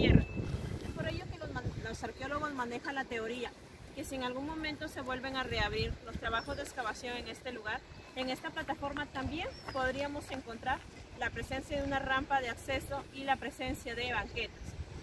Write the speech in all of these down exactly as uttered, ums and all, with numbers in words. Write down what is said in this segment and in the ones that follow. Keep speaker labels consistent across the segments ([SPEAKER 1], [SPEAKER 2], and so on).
[SPEAKER 1] tierra. Es por ello que los, los arqueólogos manejan la teoría que si en algún momento se vuelven a reabrir los trabajos de excavación en este lugar, en esta plataforma también podríamos encontrar la presencia de una rampa de acceso y la presencia de banquetas.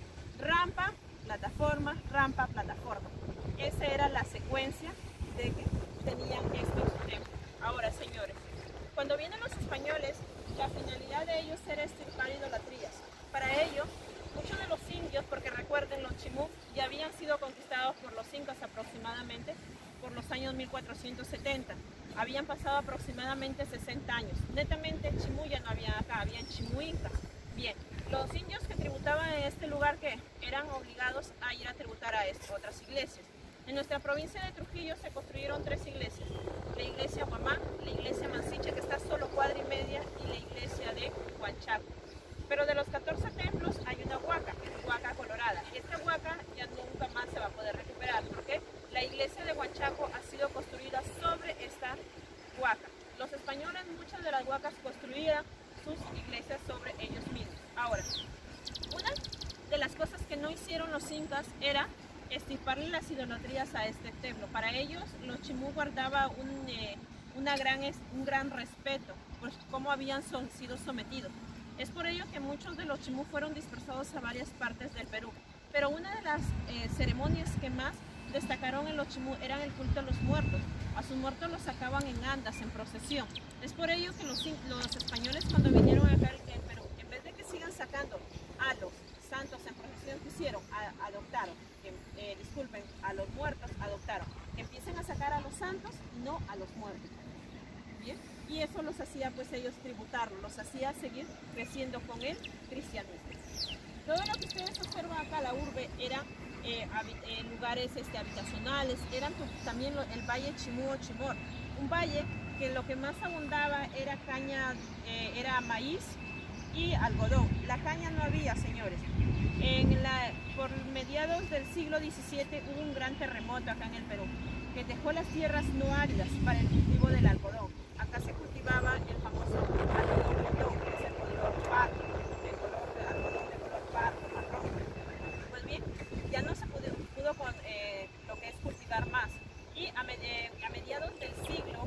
[SPEAKER 1] Rampa, plataforma, rampa, plataforma. Esa era la secuencia de que tenían estos templos. Ahora, señores, cuando vienen los españoles, la finalidad de ellos era extirpar idolatrías. Para ello, muchos de los indios, porque recuerden, los chimú ya habían sido conquistados por los incas aproximadamente por los años mil cuatrocientos setenta. Habían pasado aproximadamente sesenta años. Netamente chimú ya no había acá, habían chimú incas. Bien, los indios que tributaban en este lugar, que eran obligados a ir a tributar a esto, otras iglesias. En nuestra provincia de Trujillo se construyeron tres iglesias: la iglesia Huamán, la iglesia Mansiche, que está solo cuadra y media, y la iglesia de Huanchaco. Pero de los catorce templos hay una huaca, huaca colorada. Y esta huaca ya nunca más se va a poder recuperar, porque la iglesia de Huanchaco ha sido construida sobre esta huaca. Los españoles, muchas de las huacas construían sus iglesias sobre ellos mismos. Ahora, una de las cosas que no hicieron los incas era extirparle las idolatrías a este templo. Para ellos, los chimú guardaban un, eh, una gran, un gran respeto por cómo habían son, sido sometidos. Es por ello que muchos de los chimú fueron dispersados a varias partes del Perú. Pero una de las eh, ceremonias que más destacaron en los chimú eran el culto a los muertos. A sus muertos los sacaban en andas, en procesión. Es por ello que los, los españoles, cuando vinieron acá en Perú, en vez de que sigan sacando a los santos en procesión, que hicieron, a, adoptaron, eh, eh, disculpen, a los muertos, adoptaron, que empiecen a sacar a los santos y no a los muertos. ¿Bien? Y eso los hacía pues ellos tributarlo, los hacía seguir creciendo con el cristianismo. Todo lo que ustedes observan acá, la urbe, eran eh, eh, lugares este, habitacionales, eran también lo, el valle Chimú o Chimor, un valle que lo que más abundaba era caña, eh, era maíz y algodón. La caña no había, señores. En la, por mediados del siglo diecisiete hubo un gran terremoto acá en el Perú, que dejó las tierras no áridas para el cultivo del algodón. Acá se cultivaba el famoso algodón león, que es el color pardo, el color de algodón de color pardo, marrón. Pues bien, ya no se pudo, pudo con eh, lo que es cultivar más. Y a, med eh, a mediados del siglo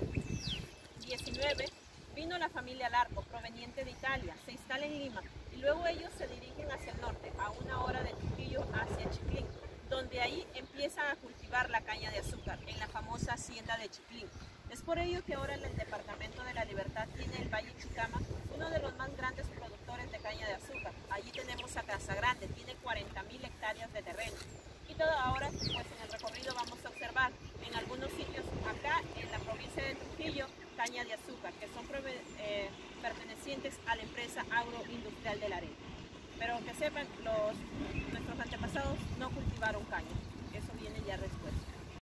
[SPEAKER 1] diecinueve vino la familia Larco, proveniente de Italia, se instala en Lima y luego ellos se dirigen hacia el norte, a una hora de Trujillo, hacia Chiclín, donde ahí empiezan a cultivar la caña de azúcar en la famosa hacienda de Chiclín. Es por ello que ahora en el departamento de La Libertad tiene el Valle Chucama, uno de los más grandes productores de caña de azúcar. Allí tenemos a Casa Grande, tiene cuarenta mil hectáreas de terreno. Y todo ahora, pues en el recorrido vamos a observar en algunos sitios acá en la provincia de Trujillo, caña de azúcar, que son eh, pertenecientes a la empresa agroindustrial de la arena. Pero que sepan, los, nuestros antepasados no cultivaron caña, eso viene ya después.